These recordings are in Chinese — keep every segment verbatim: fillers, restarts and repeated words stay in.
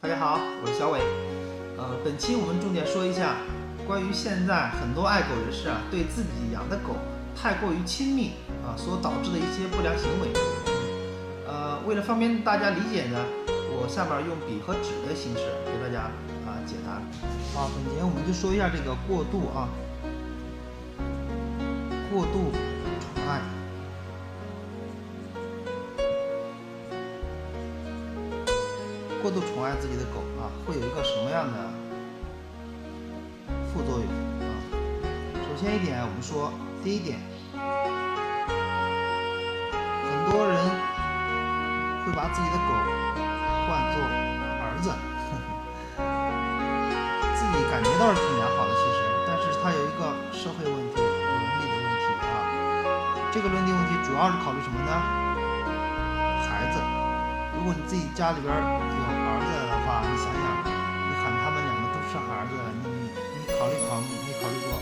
大家好，我是小伟。呃，本期我们重点说一下关于现在很多爱狗人士啊，对自己养的狗太过于亲密啊，所导致的一些不良行为。呃，为了方便大家理解呢，我下面用笔和纸的形式给大家啊解答。啊，本节我们就说一下这个过度啊，过度宠爱。过度宠爱自己的狗啊，会有一个什么样的副作用啊？首先一点，我们说第一点，很多人会把自己的狗唤作儿子，呵呵自己感觉到是挺良好的，其实，但是它有一个社会问题、伦理的问题啊。这个伦理问题主要是考虑什么呢？孩子。如果你自己家里边有儿子的话，你想想，你喊他们两个都是儿子，你你考虑考虑没考虑过，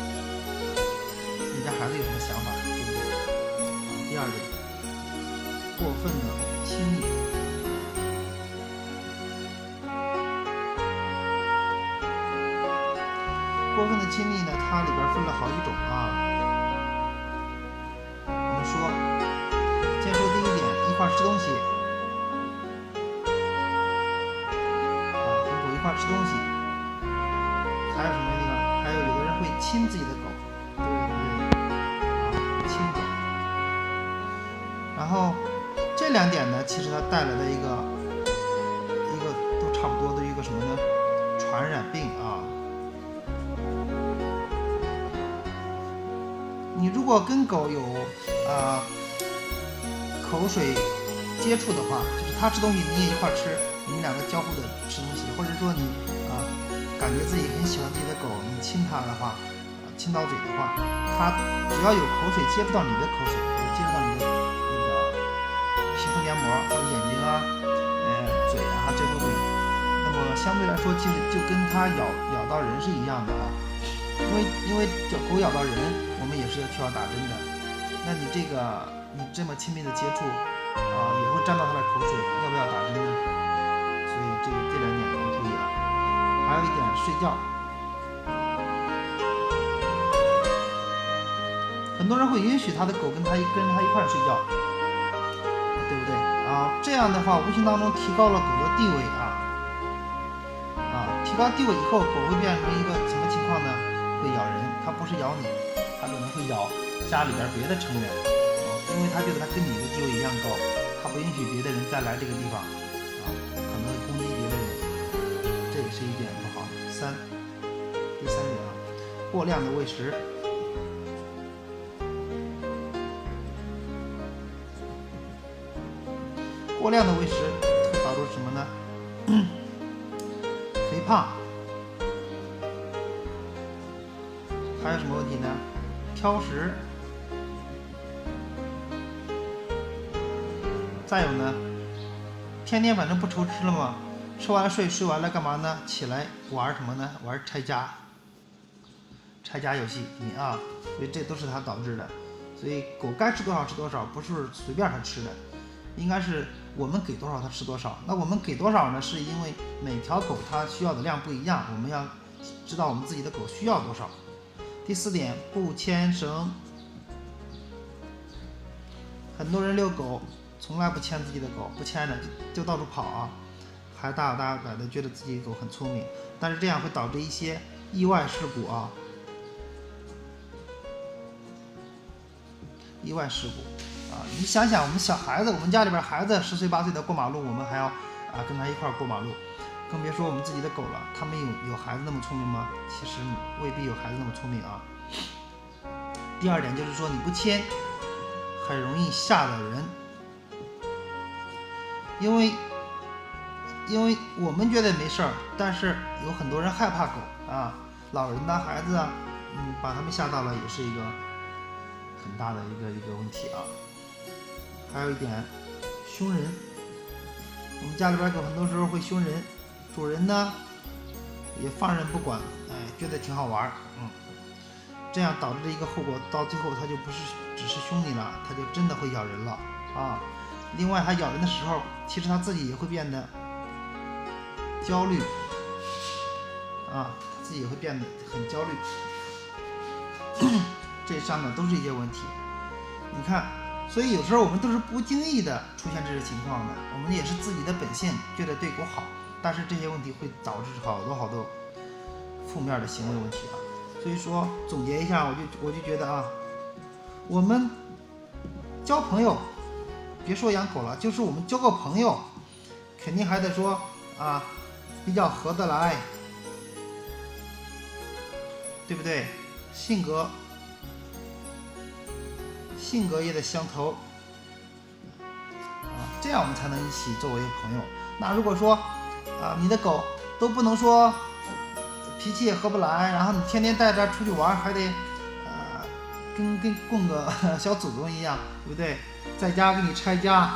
你家孩子有什么想法，对不对？啊，第二点，过分的亲密。过分的亲密呢，它里边分了好几种啊。我们说，先说第一点，一块吃东西。一块吃东西，还有什么那个？还有有的人会亲自己的狗，对对对，啊，亲狗。然后这两点呢，其实它带来的一个一个都差不多的一个什么呢？传染病啊。你如果跟狗有啊、呃、口水接触的话，就是它吃东西你也一块吃。你们两个交互的吃东西，或者说你啊、呃、感觉自己很喜欢自己的狗，你亲它的话，呃、亲到嘴的话，它只要有口水接触到你的口水，或者接触到你的那个皮肤黏膜或者眼睛啊、呃嘴啊，这都会。那么相对来说，其实就跟它咬咬到人是一样的啊，因为因为这狗咬到人，我们也是要需要打针的。那你这个你这么亲密的接触啊、呃，也会沾到它的口水，要不要打针呢？所以这个这两点要注意了。还有一点，睡觉，很多人会允许他的狗跟他一跟他一块睡觉，对不对啊？这样的话，无形当中提高了狗的地位啊啊！提高地位以后，狗会变成一个什么情况呢？会咬人，它不是咬你，它可能会咬家里边别的成员，啊，因为它觉得它跟你的地位一样高，它不允许别的人再来这个地方。可能会攻击别的人，这也是一点不好。三，第三点啊，过量的喂食。过量的喂食会导致什么呢？肥胖。还有什么问题呢？挑食。再有呢？天天反正不愁吃了嘛，吃完了睡，睡完了干嘛呢？起来玩什么呢？玩拆家，拆家游戏你啊，所以这都是它导致的。所以狗该吃多少吃多少，不是随便它吃的，应该是我们给多少它吃多少。那我们给多少呢？是因为每条狗它需要的量不一样，我们要知道我们自己的狗需要多少。第四点，不牵绳。很多人遛狗从来不牵自己的狗，不牵着就就到处跑啊，还大大摆的觉得自己的狗很聪明，但是这样会导致一些意外事故啊，意外事故啊！你想想，我们小孩子，我们家里边孩子十岁八岁的过马路，我们还要啊跟他一块过马路，更别说我们自己的狗了。他们有有孩子那么聪明吗？其实未必有孩子那么聪明啊。第二点就是说，你不牵，很容易吓到人。因为，因为我们觉得没事儿，但是有很多人害怕狗啊，老人呐、孩子啊，嗯，把他们吓到了，也是一个很大的一个一个问题啊。还有一点，凶人，我们家里边狗很多时候会凶人，主人呢也放任不管，哎，觉得挺好玩，嗯，这样导致的一个后果，到最后它就不是只是凶你了，它就真的会咬人了啊。另外，它咬人的时候，其实它自己也会变得焦虑啊，自己也会变得很焦虑，这上面都是一些问题。你看，所以有时候我们都是不经意的出现这些情况的，我们也是自己的本性觉得对狗好，但是这些问题会导致好多好多负面的行为问题啊。所以说总结一下，我就我就觉得啊，我们交朋友，别说养狗了，就是我们交个朋友，肯定还得说啊，比较合得来，对不对？性格性格也得相投啊，这样我们才能一起作为朋友。那如果说啊，你的狗都不能说脾气也合不来，然后你天天带着出去玩，还得呃跟跟供个小祖宗一样，对不对？在家给你拆家，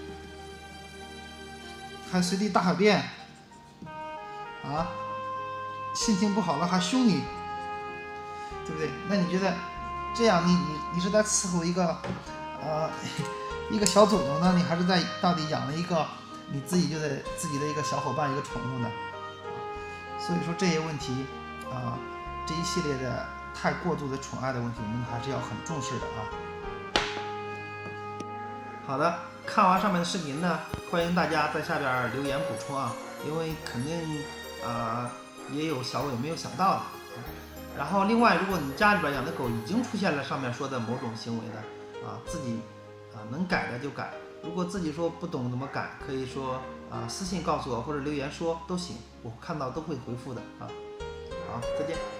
还随地大小便啊，心情不好了还凶你，对不对？那你觉得这样你你你是在伺候一个呃一个小祖宗呢，你还是在到底养了一个你自己就在自己的一个小伙伴一个宠物呢？所以说这些问题啊，这一系列的太过度的宠爱的问题，我们还是要很重视的啊。好的，看完上面的视频呢，欢迎大家在下边留言补充啊，因为肯定啊、呃、也有小伟没有想到的。然后另外，如果你家里边养的狗已经出现了上面说的某种行为的啊，自己啊能改的就改，如果自己说不懂怎么改，可以说啊私信告诉我或者留言说都行，我看到都会回复的啊。好，再见。